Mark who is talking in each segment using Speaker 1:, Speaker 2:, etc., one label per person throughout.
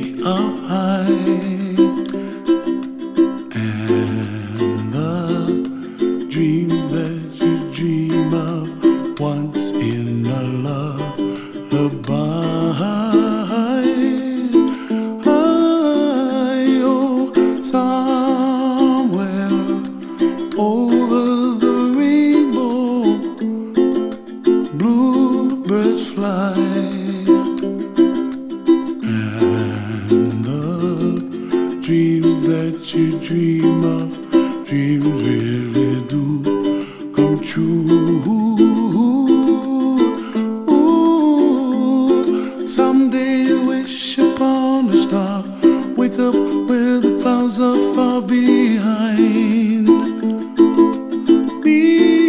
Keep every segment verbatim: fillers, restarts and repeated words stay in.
Speaker 1: up high, and the dreams that you dream of once in a lullaby. Oh, somewhere over the rainbow, bluebirds fly. Dreams that you dream of, dreams really do come true. Ooh, someday you wish upon a star, wake up where the clouds are far behind. Be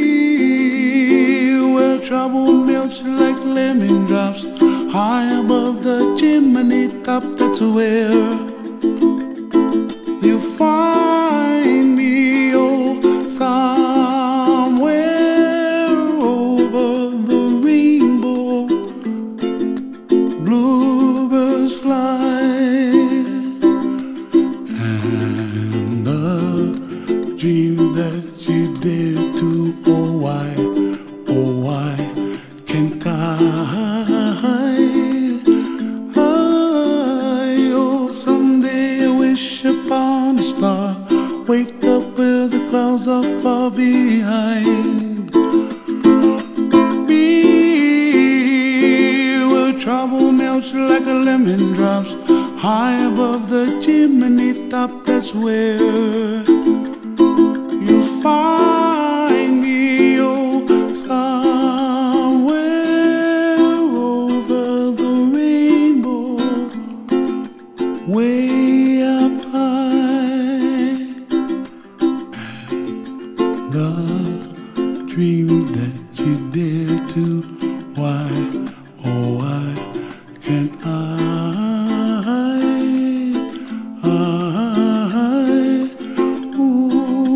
Speaker 1: where trouble melts like lemon drops, high above the chimney top. That's where you find me, oh, somewhere over the rainbow, bluebirds fly, and the dreams that you dare to, oh why, oh why can't I? Upon a star, wake up where the clouds are far behind. Be where trouble melts like a lemon drops, high above the chimney top. That's where you find me, oh, somewhere over the rainbow, way up high. The dreams that you dare to, why, oh why can't I? I, ooh,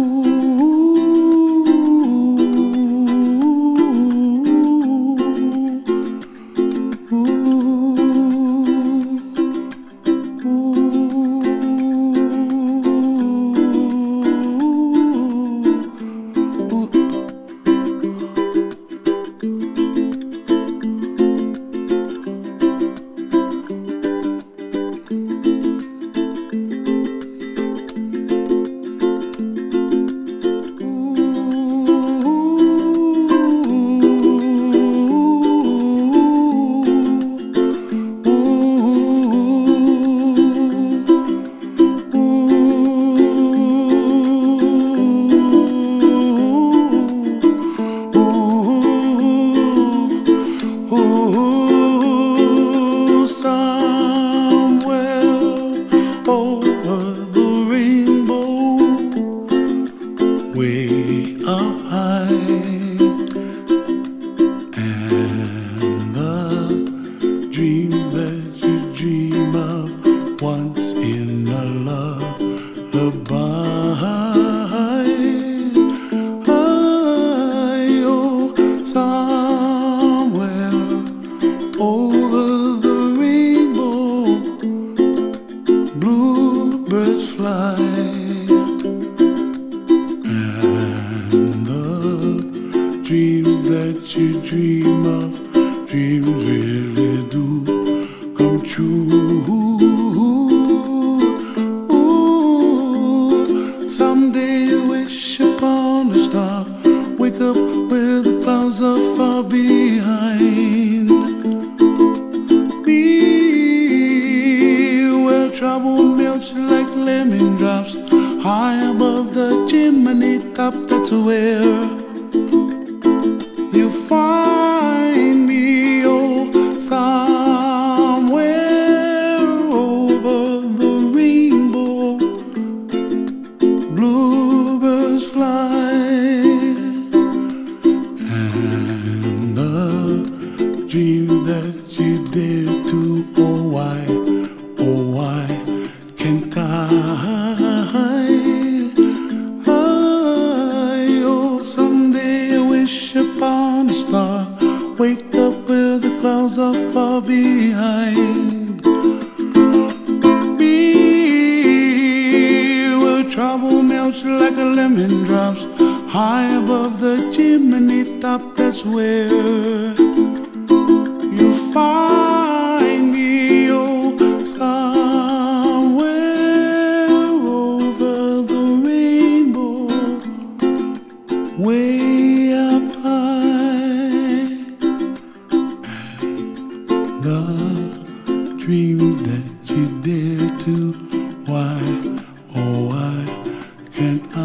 Speaker 1: way up high, and the dreams that you dream of once in a lullaby. Oh, somewhere over the rainbow, bluebirds fly. Dreams that you dream of, dreams really do come true. Ooh, someday you wish upon a star, wake up where the clouds are far behind. Be where trouble melts like lemon drops, high above the chimney top. That's where you find me, oh, somewhere over the rainbow, bluebirds fly, and the dreams that you dare to, oh why, oh why can't I? Someday I wish upon a star, melts like a lemon drops high above the chimney top. That's where you find me, oh, somewhere over the rainbow, way up high. And the dreams that you dare to, why, oh why can't I,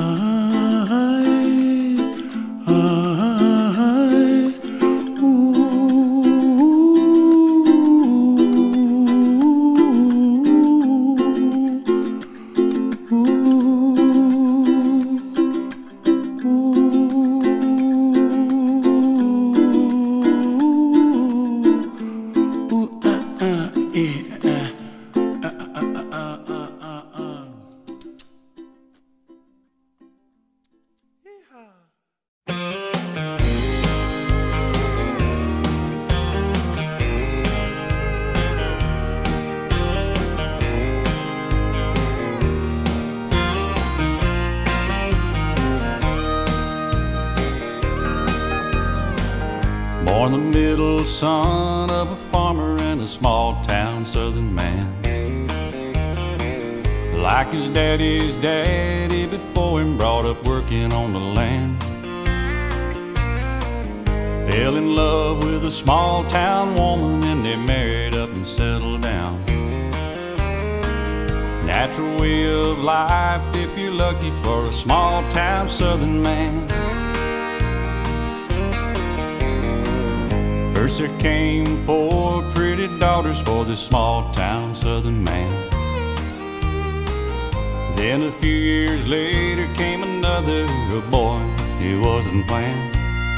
Speaker 1: I, ooh, ooh, ooh, ooh, uh, uh, yeah, uh.
Speaker 2: Born the middle son of a farmer in a small town southern man, like his daddy's daddy before him, brought up working on the land. Fell in love with a small town woman and they married up and settled down. Natural way of life if you're lucky for a small town southern man. First there came four pretty daughters for this small town southern man. Then a few years later came another, a boy he wasn't planned.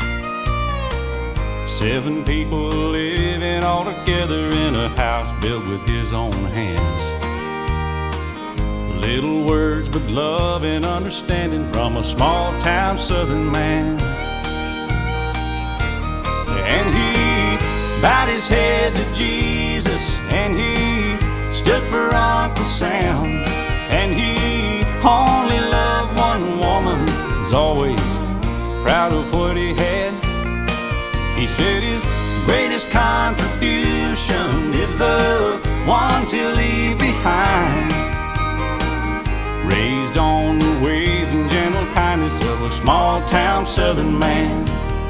Speaker 2: Seven people living all together in a house built with his own hands. Little words but love and understanding from a small town southern man. And he bowed his head to Jesus, and he stood for Uncle Sam. And he only loved one woman, was always proud of what he had. He said his greatest contribution is the ones he'll leave behind, raised on the ways and gentle kindness of a small town southern man.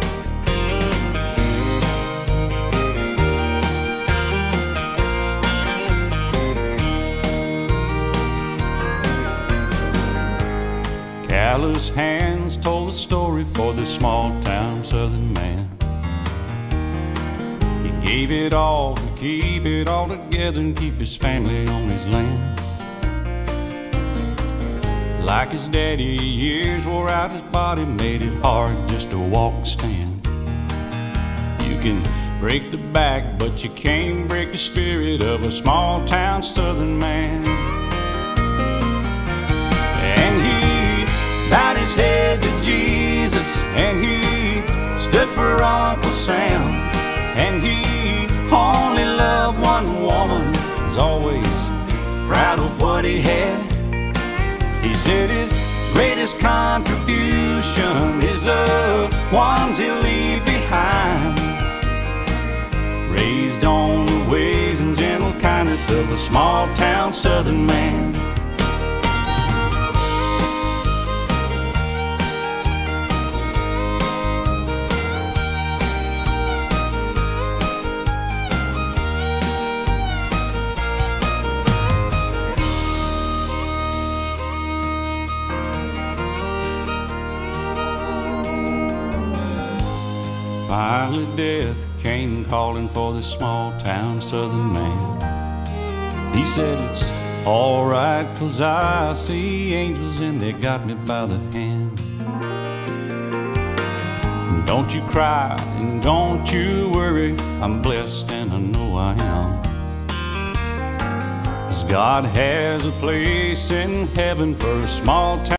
Speaker 2: Callous hands told the story for this small town southern man. He gave it all to keep it all together and keep his family on his land. Like his daddy, years wore out his body, made it hard just to walk and stand. You can break the back, but you can't break the spirit of a small town southern man. And he bowed his head to Jesus, and he stood for Uncle Sam. And he only loved one woman, was always proud of what he had. He said his greatest contribution is the ones he'll leave behind, raised on the ways and gentle kindness of a small town southern man. Finally death came calling for this small town southern man. He said it's alright, 'cause I see angels and they got me by the hand. And don't you cry and don't you worry, I'm blessed and I know I am. 'Cause God has a place in heaven for a small town